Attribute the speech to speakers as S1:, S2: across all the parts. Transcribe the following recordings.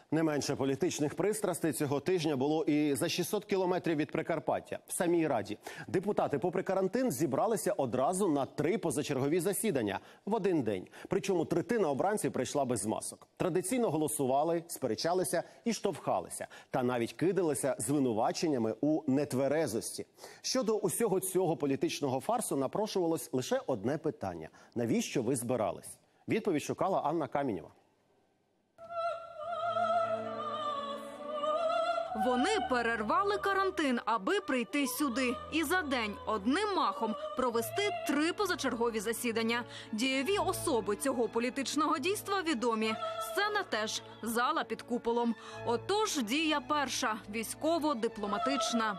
S1: Не менше політичних пристрастей цього тижня було і за 600 кілометрів від Прикарпаття, в самій Раді. Депутати, попри карантин, зібралися одразу на 3 позачергові засідання в один день. Причому третина обранців прийшла без масок. Традиційно голосували, сперечалися і штовхалися. Та навіть кидалися звинуваченнями у нетверезості. Щодо усього цього політичного фарсу напрошувалось лише одне питання – навіщо ви збирались? Відповідь шукала Анна Камінєва.
S2: Вони перервали карантин, аби прийти сюди. І за день одним махом провести 3 позачергові засідання. Дієві особи цього політичного дійства відомі. Сцена теж. Зала під куполом. Отож, дія перша – військово-дипломатична.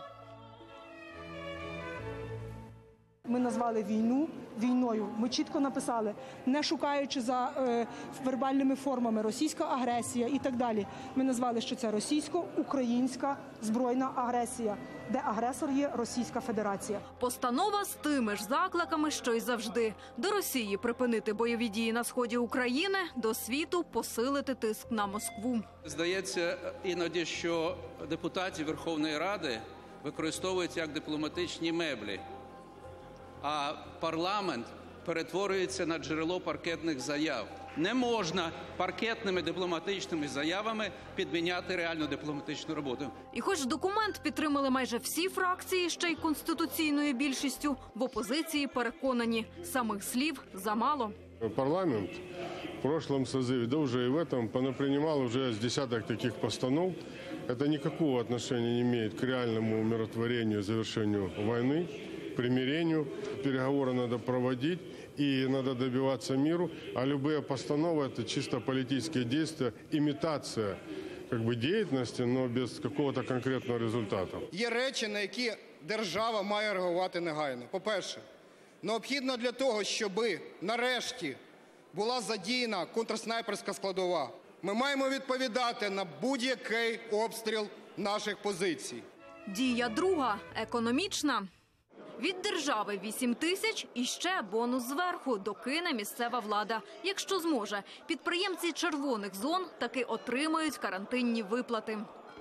S3: Ми назвали війну війною. Ми чітко написали, не шукаючи за вербальними формами російська агресія і так далі. Ми назвали, що це російсько-українська збройна агресія, де агресор є Російська Федерація.
S2: Постанова з тими ж закликами, що й завжди. До Росії припинити бойові дії на сході України, до світу посилити тиск на Москву.
S4: Здається іноді, що депутатів Верховної Ради використовують як дипломатичні меблі. А парламент перетворюється на джерело паркетних заяв. Не можна паркетними дипломатичними заявами підміняти реальну дипломатичну роботу.
S2: І хоч документ підтримали майже всі фракції, ще й конституційною більшістю, в опозиції переконані – самих слів замало.
S5: Парламент в прошлом созыве, да уже и в этом, понапринимал уже с десяток таких постанов. Это никакого отношения не имеет к реальному умиротворению, завершению войны, примирению. Переговоры надо проводить и надо добиваться миру. А любые постановы – это чисто политические действия, имитация деятельности, но без какого-то конкретного результату.
S6: Є речі, на які держава має реагувати негайно. По-перше, необхідно для того, щоб нарешті була задіяна контрснайперська складова. Ми маємо відповідати на будь-який обстріл наших позицій.
S2: Дія друга – економічна. Від держави 8 тисяч і ще бонус зверху докине місцева влада. Якщо зможе, підприємці червоних зон таки отримають карантинні виплати.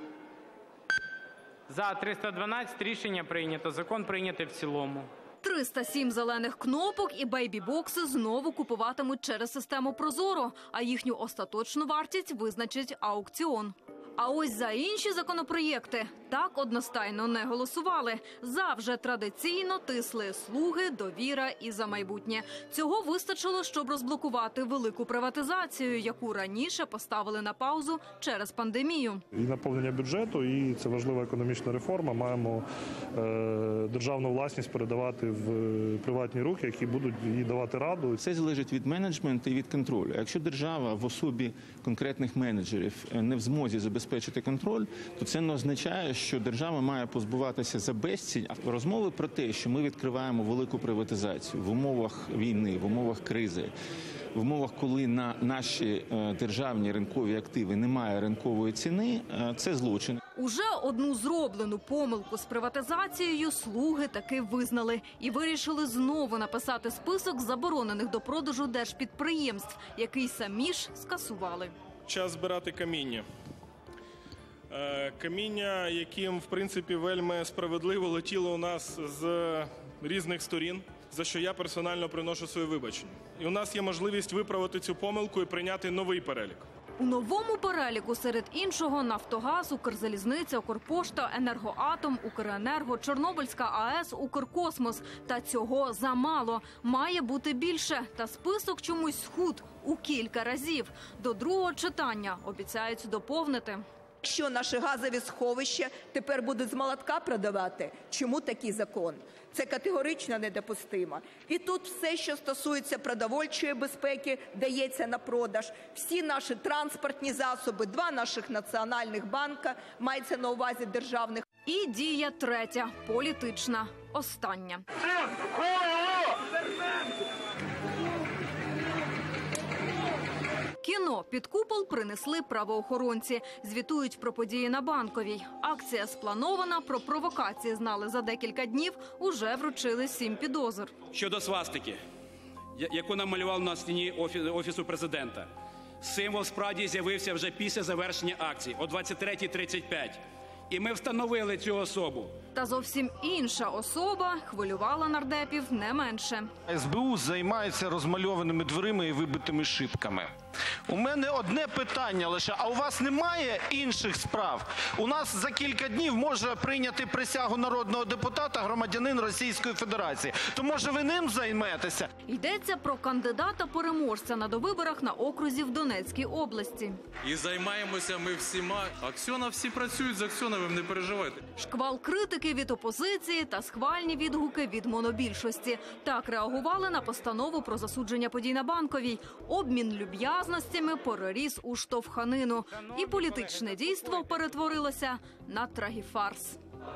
S7: За 312 рішення прийнято. Закон прийнятий в цілому.
S2: 307 зелених кнопок і бейбі-бокси знову купуватимуть через систему «Прозоро», а їхню остаточну вартість визначить аукціон. А ось за інші законопроєкти так одностайно не голосували. За вже традиційно тисли «Слуги», «Довіра» і «За майбутнє». Цього вистачило, щоб розблокувати велику приватизацію, яку раніше поставили на паузу через пандемію.
S8: І наповнення бюджету, і це важлива економічна реформа. Маємо державну власність передавати в приватні руки, які будуть їй давати раду.
S9: Це залежить від менеджменту і від контролю. Якщо держава в особі конкретних менеджерів не в змозі забезпечити контроль, то це не означає, що держава має позбуватися за безцінь. Розмови про те, що ми відкриваємо велику приватизацію в умовах війни, в умовах кризи, в умовах, коли на наші державні ринкові активи немає ринкової ціни, це злочин.
S2: Уже одну зроблену помилку з приватизацією «Слуги» таки визнали і вирішили знову написати список заборонених до продажу держпідприємств, який самі ж скасували.
S10: Час збирати каміння. Каміння, яким, в принципі, вельми справедливо летіло у нас з різних сторін, за що я персонально приношу своє вибачення. І у нас є можливість виправити цю помилку і прийняти новий перелік.
S2: У новому переліку серед іншого «Нафтогаз», «Укрзалізниця», «Укрпошта», «Енергоатом», «Укренерго», «Чорнобильська АЕС», «Укркосмос». Та цього замало. Має бути більше. Та список чомусь схуд у кілька разів. До другого читання обіцяють доповнити.
S11: Якщо наші газові сховища тепер будуть з молотка продавати, чому такий закон? Це категорично недопустимо. І тут все, що стосується продовольчої безпеки, дається на продаж. Всі наші транспортні засоби, 2 наших національних банка, мається на увазі державних.
S2: І дія третя – політична. Остання. Кіно під купол принесли правоохоронці. Звітують про події на Банковій. Акція спланована, про провокації знали за декілька днів, уже вручили 7 підозр.
S12: Щодо свастики, яку намалював на стіні Офісу Президента. Символ справді з'явився вже після завершення акції о 23:35. І ми встановили цю особу.
S2: Та зовсім інша особа хвилювала нардепів не менше.
S13: СБУ займається розмальованими дверима і вибитими шибками. У мене одне питання лише, а у вас немає інших справ? У нас за кілька днів може прийняти присягу народного депутата громадянин Російської Федерації. То може ви ним займетеся?
S2: Йдеться про кандидата-переможця на довиборах на окрузі в Донецькій області.
S14: І займаємося ми всіма. Аксьона всі працюють з Аксьоновим, не переживайте.
S2: Шквал критики від опозиції та схвальні відгуки від монобільшості. Так реагували на постанову про засудження подій на Банковій. Обмін люб'язностями переріс у штовханину. І політичне дійство перетворилося на трагіфарс.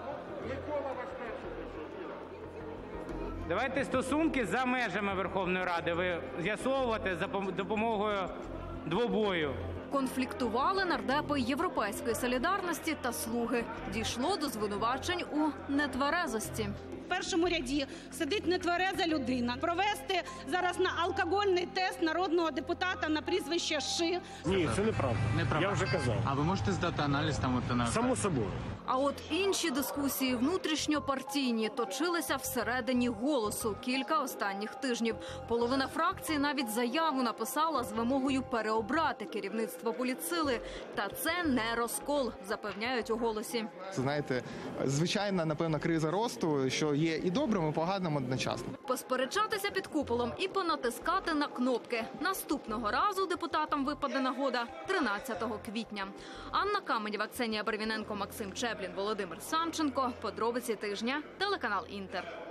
S7: Давайте стосунки за межами Верховної Ради ви з'ясовувати за допомогою двобою.
S2: Конфліктували нардепи Європейської солідарності та Слуги. Дійшло до звинувачень у нетверезості.
S15: В першому ряді сидить нетвереза людина. Провести зараз на алкогольний тест народного депутата на прізвище Ши.
S16: Ні, це неправда. Я вже казав.
S17: А ви можете здати аналіз там?
S16: Само собою.
S2: А от інші дискусії внутрішньопартійні точилися всередині «Голосу» кілька останніх тижнів. Половина фракції навіть заяву написала з вимогою переобрати керівництво політсили. Та це не розкол, запевняють у «Голосі».
S18: Знаєте, звичайна, напевно, криза росту, що є і добрим, і поганим одночасно.
S2: Посперечатися під куполом і понатискати на кнопки. Наступного разу депутатам випаде нагода 13 квітня. Анна Каменєва, Ксенія Барвіненко, Максим Чеплін, Володимир Самченко. Подробиці тижня. Телеканал «Інтер».